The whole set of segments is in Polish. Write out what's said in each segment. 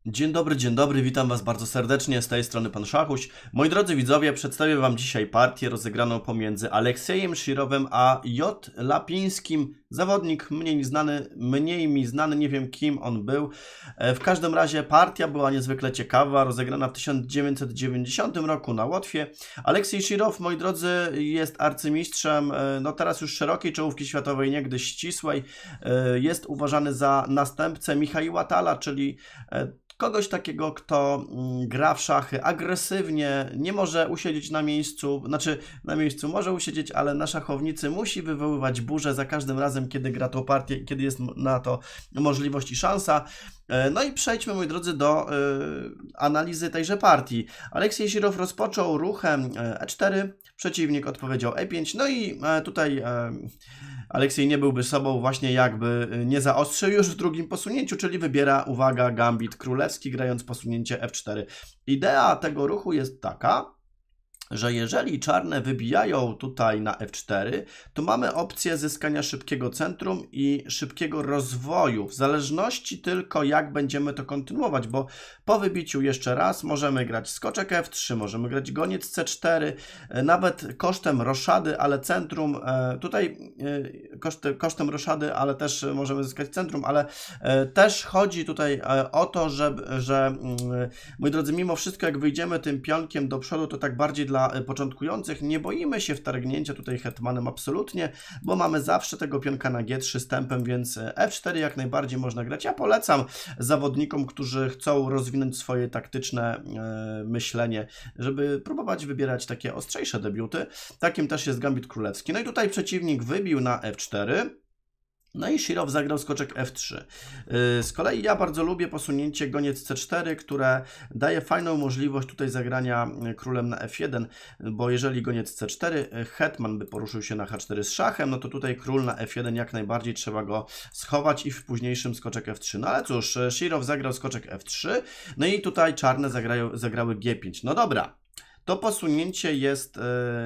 Dzień dobry, witam Was bardzo serdecznie, z tej strony Pan Szachuś. Moi drodzy widzowie, przedstawię Wam dzisiaj partię rozegraną pomiędzy Aleksiejem Shirowem a J. Lapińskim. Zawodnik mniej mi znany, nie wiem kim on był. W każdym razie partia była niezwykle ciekawa, rozegrana w 1990 roku na Łotwie. Aleksiej Shirow, moi drodzy, jest arcymistrzem, no teraz już szerokiej czołówki światowej, niegdyś ścisłej. Jest uważany za następcę Michaiła Tala, czyli kogoś takiego, kto gra w szachy agresywnie, nie może usiedzieć na miejscu, może usiedzieć, ale na szachownicy musi wywoływać burzę za każdym razem, kiedy gra tą partię, kiedy jest na to możliwość i szansa. No i przejdźmy, moi drodzy, do analizy tejże partii. Aleksiej Shirow rozpoczął ruchem E4, przeciwnik odpowiedział E5, no i tutaj Aleksiej nie byłby sobą, właśnie jakby nie zaostrzył już w drugim posunięciu, czyli wybiera, uwaga, gambit królewski, grając posunięcie F4. Idea tego ruchu jest taka, że jeżeli czarne wybijają tutaj na F4, to mamy opcję zyskania szybkiego centrum i szybkiego rozwoju, w zależności tylko jak będziemy to kontynuować, bo po wybiciu jeszcze raz możemy grać skoczek F3, możemy grać goniec C4, nawet kosztem roszady, ale centrum, tutaj kosztem roszady, ale też możemy zyskać centrum, ale też chodzi tutaj o to, że moi drodzy, mimo wszystko jak wyjdziemy tym pionkiem do przodu, to tak bardziej dla początkujących nie boimy się wtargnięcia tutaj hetmanem absolutnie, bo mamy zawsze tego pionka na G3 z tempem, więc F4 jak najbardziej można grać. Ja polecam zawodnikom, którzy chcą rozwinąć swoje taktyczne myślenie, żeby próbować wybierać takie ostrzejsze debiuty. Takim też jest gambit królewski. No i tutaj przeciwnik wybił na F4. No i Shirow zagrał skoczek F3. Z kolei ja bardzo lubię posunięcie goniec C4, które daje fajną możliwość tutaj zagrania królem na F1, bo jeżeli goniec C4, hetman by poruszył się na H4 z szachem, no to tutaj król na F1 jak najbardziej trzeba go schować i w późniejszym skoczek F3. No ale cóż, Shirow zagrał skoczek F3, no i tutaj czarne zagrały G5. No dobra. To posunięcie jest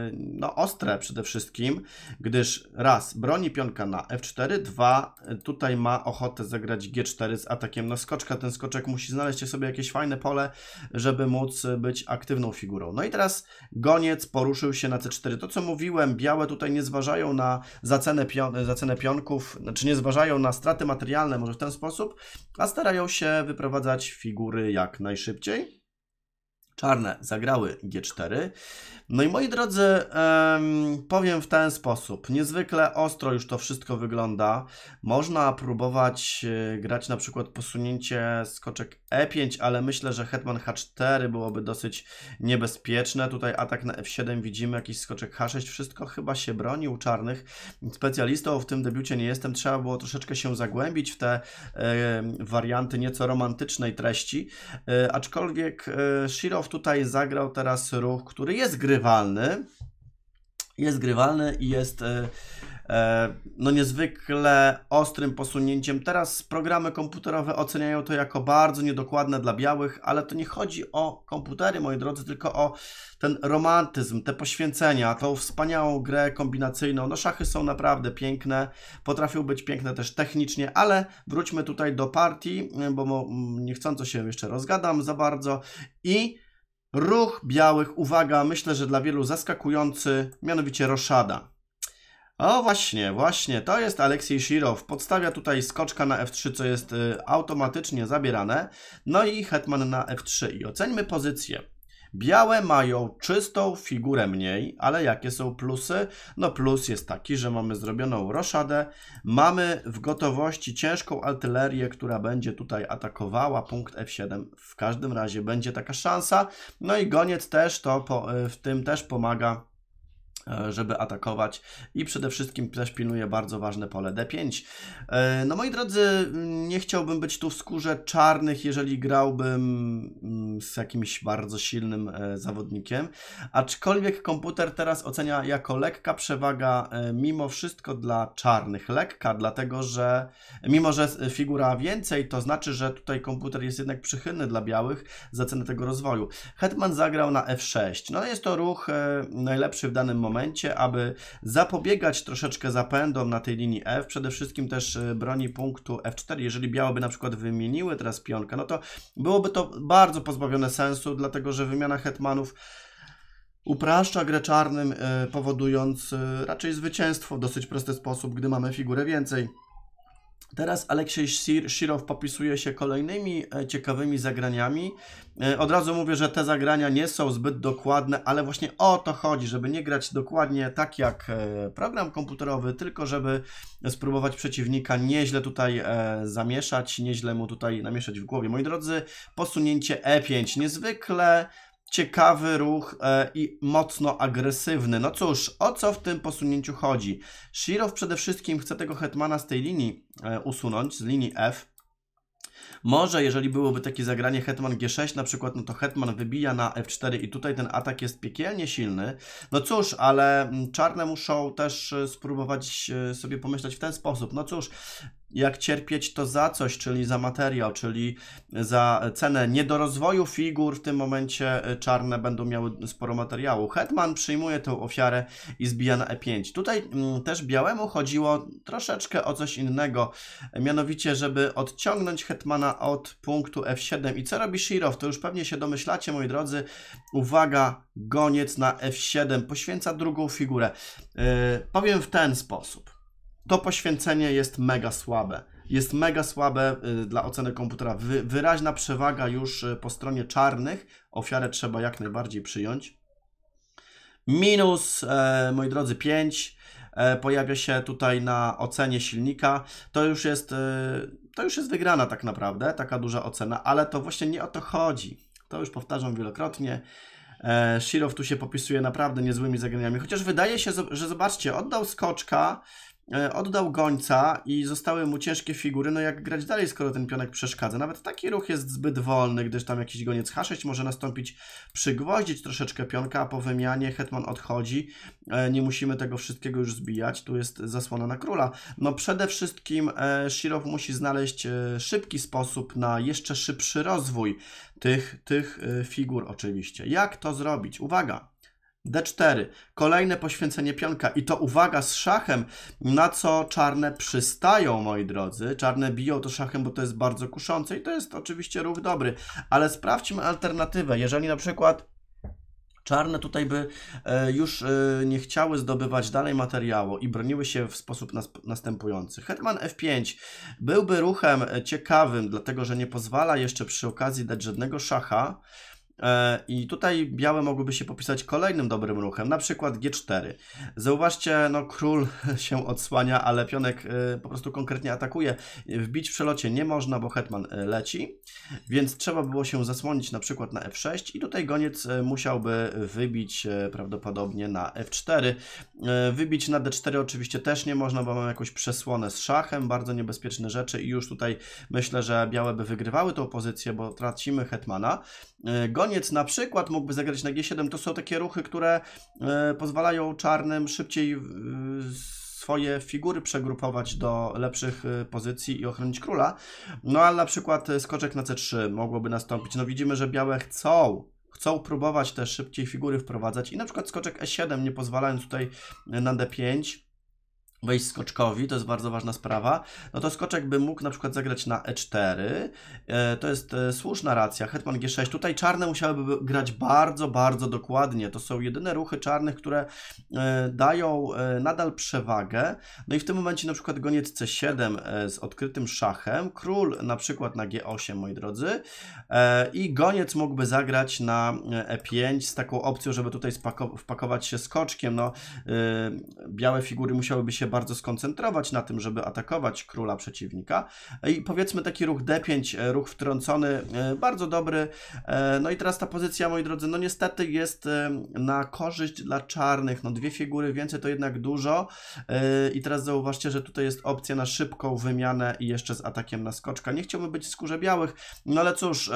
ostre przede wszystkim, gdyż raz, broni pionka na F4, dwa, tutaj ma ochotę zagrać G4 z atakiem na skoczka. Ten skoczek musi znaleźć sobie jakieś fajne pole, żeby móc być aktywną figurą. No i teraz goniec poruszył się na C4. To co mówiłem, białe tutaj nie zważają na zacenę pionków, znaczy nie zważają na straty materialne może w ten sposób, a starają się wyprowadzać figury jak najszybciej. Czarne zagrały G4. No i moi drodzy, powiem w ten sposób. Niezwykle ostro już to wszystko wygląda. Można próbować grać na przykład posunięcie skoczek E5, ale myślę, że hetman H4 byłoby dosyć niebezpieczne. Tutaj atak na F7 widzimy, jakiś skoczek H6. Wszystko chyba się broni u czarnych. Specjalistą w tym debiucie nie jestem. Trzeba było troszeczkę się zagłębić w te warianty nieco romantycznej treści. Aczkolwiek Shirow tutaj zagrał teraz ruch, który jest grywalny i jest no niezwykle ostrym posunięciem. Teraz programy komputerowe oceniają to jako bardzo niedokładne dla białych, ale to nie chodzi o komputery, moi drodzy, tylko o ten romantyzm, te poświęcenia, tą wspaniałą grę kombinacyjną. No szachy są naprawdę piękne, potrafią być piękne też technicznie, ale wróćmy tutaj do partii, bo niechcąco się jeszcze rozgadam za bardzo. I ruch białych, uwaga, myślę, że dla wielu zaskakujący, mianowicie roszada. O właśnie, to jest Aleksiej Shirow. Podstawia tutaj skoczka na F3, co jest automatycznie zabierane. No i hetman na F3. I oceńmy pozycję. Białe mają czystą figurę mniej, ale jakie są plusy? No plus jest taki, że mamy zrobioną roszadę, mamy w gotowości ciężką artylerię, która będzie tutaj atakowała punkt F7. W każdym razie będzie taka szansa. No i goniec też w tym też pomaga, żeby atakować i przede wszystkim też pilnuje bardzo ważne pole D5. No moi drodzy, nie chciałbym być tu w skórze czarnych, jeżeli grałbym z jakimś bardzo silnym zawodnikiem, aczkolwiek komputer teraz ocenia jako lekka przewaga mimo wszystko dla czarnych. Lekka, dlatego że mimo że figura więcej, to znaczy, że tutaj komputer jest jednak przychylny dla białych za cenę tego rozwoju. Hetman zagrał na F6. No jest to ruch najlepszy w danym momencie. momencie, aby zapobiegać troszeczkę zapędom na tej linii F, przede wszystkim też broni punktu F4. Jeżeli białe by na przykład wymieniły teraz pionkę, no to byłoby to bardzo pozbawione sensu, dlatego że wymiana hetmanów upraszcza grę czarnym, powodując raczej zwycięstwo w dosyć prosty sposób, gdy mamy figurę więcej. Teraz Aleksiej Shirow popisuje się kolejnymi ciekawymi zagraniami. Od razu mówię, że te zagrania nie są zbyt dokładne, ale właśnie o to chodzi, żeby nie grać dokładnie tak jak program komputerowy, tylko żeby spróbować przeciwnika nieźle tutaj zamieszać, nieźle mu tutaj namieszać w głowie. Moi drodzy, posunięcie E5, niezwykle ciekawy ruch i mocno agresywny. No cóż, o co w tym posunięciu chodzi? Shirow przede wszystkim chce tego hetmana z tej linii usunąć, z linii F. Może, jeżeli byłoby takie zagranie hetman G6 na przykład, no to hetman wybija na F4 i tutaj ten atak jest piekielnie silny. No cóż, ale czarne muszą też spróbować sobie pomyśleć w ten sposób. No cóż, jak cierpieć to za coś, czyli za materiał, czyli za cenę niedorozwoju figur, w tym momencie czarne będą miały sporo materiału. Hetman przyjmuje tę ofiarę i zbija na E5. Tutaj też białemu chodziło troszeczkę o coś innego, mianowicie, żeby odciągnąć hetmana od punktu F7. I co robi Shirow? To już pewnie się domyślacie, moi drodzy. Uwaga, goniec na F7, poświęca drugą figurę. Powiem w ten sposób. To poświęcenie jest mega słabe. Jest mega słabe dla oceny komputera. Wyraźna przewaga już po stronie czarnych. Ofiarę trzeba jak najbardziej przyjąć. Minus, moi drodzy, 5. Pojawia się tutaj na ocenie silnika. To już jest wygrana tak naprawdę, taka duża ocena, ale to właśnie nie o to chodzi. To już powtarzam wielokrotnie. Shirow tu się popisuje naprawdę niezłymi zagraniami. Chociaż wydaje się, że zobaczcie, oddał skoczka, oddał gońca i zostały mu ciężkie figury. No jak grać dalej, skoro ten pionek przeszkadza? Nawet taki ruch jest zbyt wolny, gdyż tam jakiś goniec H6 może nastąpić, przygwoździć troszeczkę pionka, a po wymianie hetman odchodzi. Nie musimy tego wszystkiego już zbijać. Tu jest zasłona na króla. No przede wszystkim Shirow musi znaleźć szybki sposób na jeszcze szybszy rozwój tych figur oczywiście. Jak to zrobić? Uwaga! D4. Kolejne poświęcenie pionka i to uwaga z szachem, na co czarne przystają, moi drodzy. Czarne biją to szachem, bo to jest bardzo kuszące i to jest oczywiście ruch dobry, ale sprawdźmy alternatywę. Jeżeli na przykład czarne tutaj by już nie chciały zdobywać dalej materiału i broniły się w sposób następujący. Hetman F5 byłby ruchem ciekawym, dlatego że nie pozwala jeszcze przy okazji dać żadnego szacha. I tutaj białe mogłyby się popisać kolejnym dobrym ruchem, na przykład G4. Zauważcie, no król się odsłania, ale pionek po prostu konkretnie atakuje. Wbić w przelocie nie można, bo hetman leci, więc trzeba było się zasłonić na przykład na F6 i tutaj goniec musiałby wybić prawdopodobnie na F4. Wybić na D4 oczywiście też nie można, bo mamy jakąś przesłonę z szachem, bardzo niebezpieczne rzeczy i już tutaj myślę, że białe by wygrywały tą pozycję, bo tracimy hetmana. Goniec na przykład mógłby zagrać na G7. To są takie ruchy, które pozwalają czarnym szybciej swoje figury przegrupować do lepszych pozycji i ochronić króla. No ale na przykład skoczek na C3 mogłoby nastąpić. No widzimy, że białe chcą próbować te szybciej figury wprowadzać i na przykład skoczek E7, nie pozwalając tutaj na D5 wejść skoczkowi, to jest bardzo ważna sprawa, no to skoczek by mógł na przykład zagrać na E4, to jest słuszna racja, hetman G6, tutaj czarne musiałyby grać bardzo, bardzo dokładnie, to są jedyne ruchy czarnych, które dają nadal przewagę, no i w tym momencie na przykład goniec C7 z odkrytym szachem, król na przykład na G8, moi drodzy, i goniec mógłby zagrać na E5 z taką opcją, żeby tutaj wpakować się skoczkiem, no białe figury musiałyby się bardzo skoncentrować na tym, żeby atakować króla przeciwnika. I powiedzmy taki ruch D5, ruch wtrącony, bardzo dobry. No i teraz ta pozycja, moi drodzy, no niestety jest na korzyść dla czarnych. No dwie figury więcej to jednak dużo. I teraz zauważcie, że tutaj jest opcja na szybką wymianę i jeszcze z atakiem na skoczka. Nie chciałbym być w skórze białych, no ale cóż...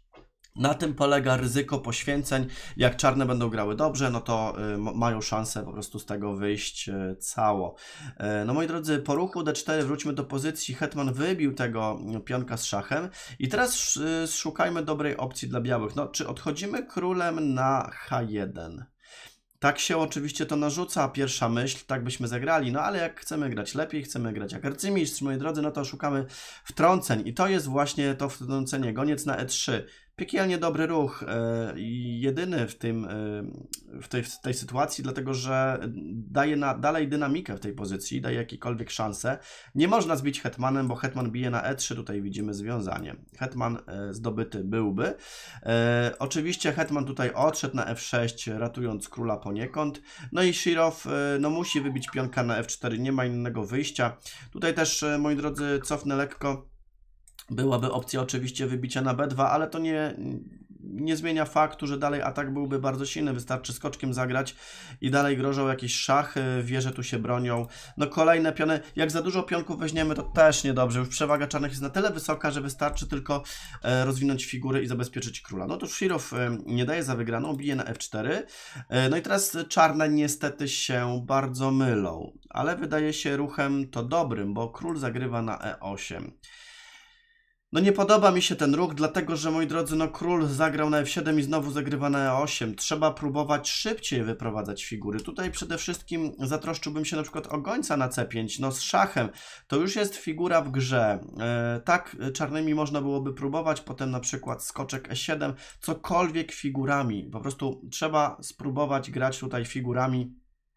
Na tym polega ryzyko poświęceń. Jak czarne będą grały dobrze, no to mają szansę po prostu z tego wyjść cało. No moi drodzy, po ruchu D4 wróćmy do pozycji. Hetman wybił tego pionka z szachem. I teraz szukajmy dobrej opcji dla białych. No, czy odchodzimy królem na H1? Tak się oczywiście to narzuca, pierwsza myśl, tak byśmy zagrali, no ale jak chcemy grać lepiej, chcemy grać jak arcymistrz, moi drodzy, no to szukamy wtrąceń i to jest właśnie to wtrącenie, goniec na E3. Piekielnie dobry ruch, jedyny w tej sytuacji, dlatego że daje dalej dynamikę w tej pozycji, daje jakiekolwiek szanse. Nie można zbić hetmanem, bo hetman bije na E3, tutaj widzimy związanie. Hetman zdobyty byłby. Oczywiście hetman tutaj odszedł na F6, ratując króla poniekąd. No i Shirov no, musi wybić pionka na F4, nie ma innego wyjścia. Tutaj też, moi drodzy, cofnę lekko. Byłaby opcja oczywiście wybicia na B2, ale to nie zmienia faktu, że dalej atak byłby bardzo silny. Wystarczy skoczkiem zagrać i dalej grożą jakieś szachy, wieże tu się bronią. No kolejne piony, jak za dużo pionków weźmiemy, to też niedobrze. Już przewaga czarnych jest na tyle wysoka, że wystarczy tylko rozwinąć figury i zabezpieczyć króla. No to Shirov nie daje za wygraną, bije na F4. No i teraz czarne niestety się bardzo mylą, ale wydaje się ruchem to dobrym, bo król zagrywa na E8. No nie podoba mi się ten ruch, dlatego że, moi drodzy, no król zagrał na F7 i znowu zagrywa na E8. Trzeba próbować szybciej wyprowadzać figury. Tutaj przede wszystkim zatroszczyłbym się na przykład o gońca na C5, no z szachem. To już jest figura w grze. Tak czarnymi można byłoby próbować, potem na przykład skoczek E7, cokolwiek figurami. Po prostu trzeba spróbować grać tutaj figurami,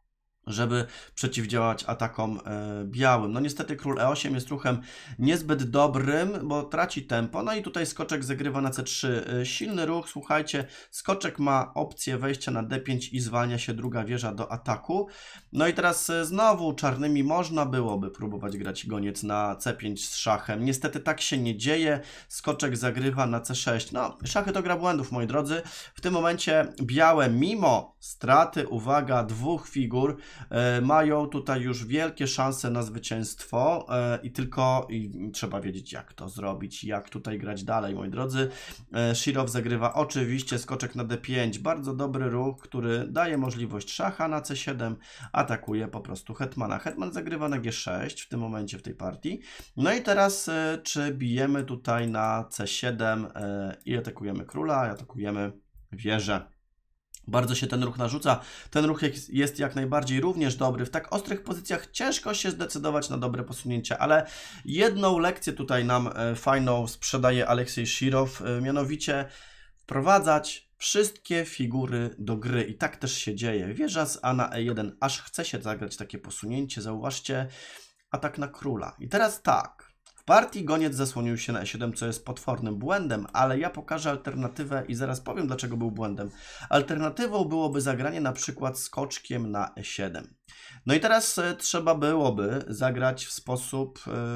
żeby przeciwdziałać atakom białym. No niestety król E8 jest ruchem niezbyt dobrym, bo traci tempo. No i tutaj skoczek zagrywa na C3. Silny ruch, słuchajcie, skoczek ma opcję wejścia na D5 i zwalnia się druga wieża do ataku. No i teraz znowu czarnymi można byłoby próbować grać goniec na C5 z szachem. Niestety tak się nie dzieje. Skoczek zagrywa na C6. No, szachy to gra błędów, moi drodzy. W tym momencie białe, mimo straty, uwaga, dwóch figur, mają tutaj już wielkie szanse na zwycięstwo i tylko trzeba wiedzieć, jak to zrobić, jak tutaj grać dalej, moi drodzy. Shirov zagrywa oczywiście skoczek na D5, bardzo dobry ruch, który daje możliwość szacha na C7, atakuje po prostu hetmana. Hetman zagrywa na G6 w tym momencie w tej partii. No i teraz czy bijemy tutaj na C7 i atakujemy króla, atakujemy wieżę. Bardzo się ten ruch narzuca. Ten ruch jest jak najbardziej również dobry. W tak ostrych pozycjach ciężko się zdecydować na dobre posunięcie, ale jedną lekcję tutaj nam fajną sprzedaje Aleksiej Shirov, mianowicie wprowadzać wszystkie figury do gry i tak też się dzieje. Wieża z A na E1, aż chce się zagrać takie posunięcie. Zauważcie, atak na króla. I teraz tak. W partii goniec zasłonił się na E7, co jest potwornym błędem, ale ja pokażę alternatywę i zaraz powiem, dlaczego był błędem. Alternatywą byłoby zagranie na przykład skoczkiem na E7. No i teraz trzeba byłoby zagrać w sposób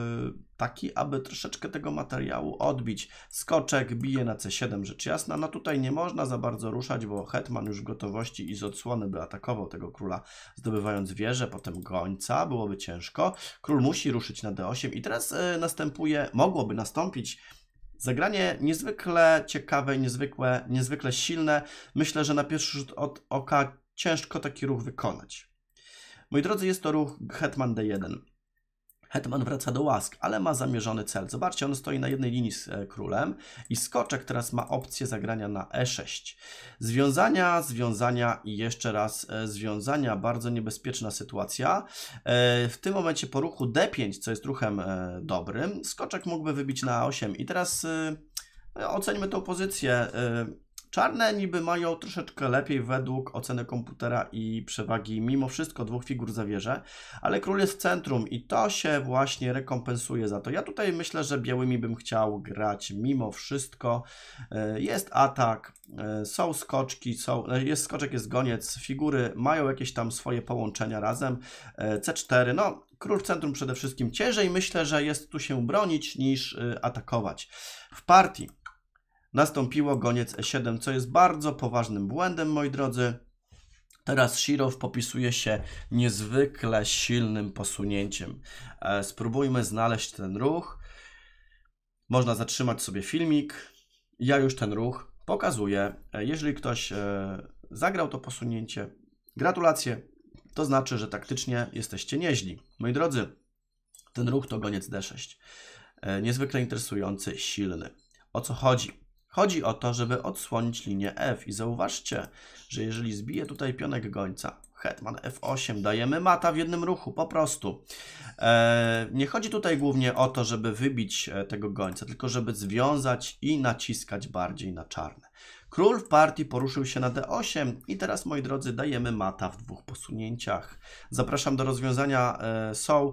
taki, aby troszeczkę tego materiału odbić. Skoczek bije na C7, rzecz jasna. No tutaj nie można za bardzo ruszać, bo hetman już w gotowości i z odsłony by atakował tego króla, zdobywając wieżę, potem gońca. Byłoby ciężko. Król musi ruszyć na D8 i teraz mogłoby nastąpić zagranie niezwykle ciekawe, niezwykle silne. Myślę, że na pierwszy rzut oka ciężko taki ruch wykonać. Moi drodzy, jest to ruch hetman D1. Hetman wraca do łask, ale ma zamierzony cel. Zobaczcie, on stoi na jednej linii z królem i skoczek teraz ma opcję zagrania na E6. Związania i jeszcze raz związania. Bardzo niebezpieczna sytuacja. W tym momencie po ruchu D5, co jest ruchem dobrym, skoczek mógłby wybić na A8. I teraz oceńmy tą pozycję. Czarne niby mają troszeczkę lepiej według oceny komputera i przewagi mimo wszystko dwóch figur za wieżę, ale król jest w centrum i to się właśnie rekompensuje za to. Ja tutaj myślę, że białymi bym chciał grać mimo wszystko. Jest atak, są skoczki, jest skoczek, jest goniec, figury mają jakieś tam swoje połączenia razem. C4, no król w centrum przede wszystkim ciężej, myślę, że jest tu się bronić niż atakować. W partii nastąpiło goniec E7, co jest bardzo poważnym błędem, moi drodzy. Teraz Shirov popisuje się niezwykle silnym posunięciem. Spróbujmy znaleźć ten ruch. Można zatrzymać sobie filmik. Ja już ten ruch pokazuję. Jeżeli ktoś zagrał to posunięcie, gratulacje. To znaczy, że taktycznie jesteście nieźli. Moi drodzy, ten ruch to goniec D6. Niezwykle interesujący, silny. O co chodzi? Chodzi o to, żeby odsłonić linię F i zauważcie, że jeżeli zbiję tutaj pionek gońca, hetman F8, dajemy mata w jednym ruchu, po prostu. Nie chodzi tutaj głównie o to, żeby wybić tego gońca, tylko żeby związać i naciskać bardziej na czarne. Król w partii poruszył się na D8 i teraz, moi drodzy, dajemy mata w dwóch posunięciach. Zapraszam do rozwiązania. Są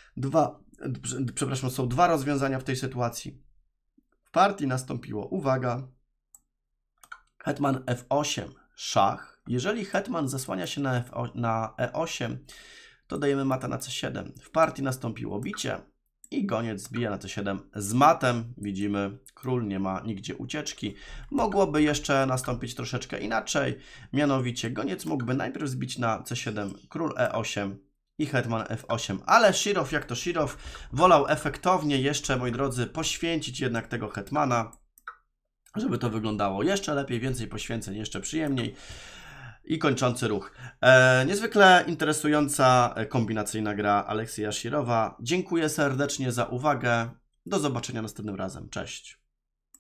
dwa rozwiązania w tej sytuacji. W partii nastąpiło, uwaga, hetman F8, szach. Jeżeli hetman zasłania się na E8, to dajemy mata na C7. W partii nastąpiło bicie i goniec zbija na C7 z matem. Widzimy, król nie ma nigdzie ucieczki. Mogłoby jeszcze nastąpić troszeczkę inaczej. Mianowicie goniec mógłby najpierw zbić na C7, król E8 i hetman F8. Ale Shirow, jak to Shirow, wolał efektownie jeszcze, moi drodzy, poświęcić jednak tego hetmana, żeby to wyglądało jeszcze lepiej, więcej poświęceń, jeszcze przyjemniej. I kończący ruch. Niezwykle interesująca kombinacyjna gra Aleksieja Shirowa. Dziękuję serdecznie za uwagę. Do zobaczenia następnym razem. Cześć.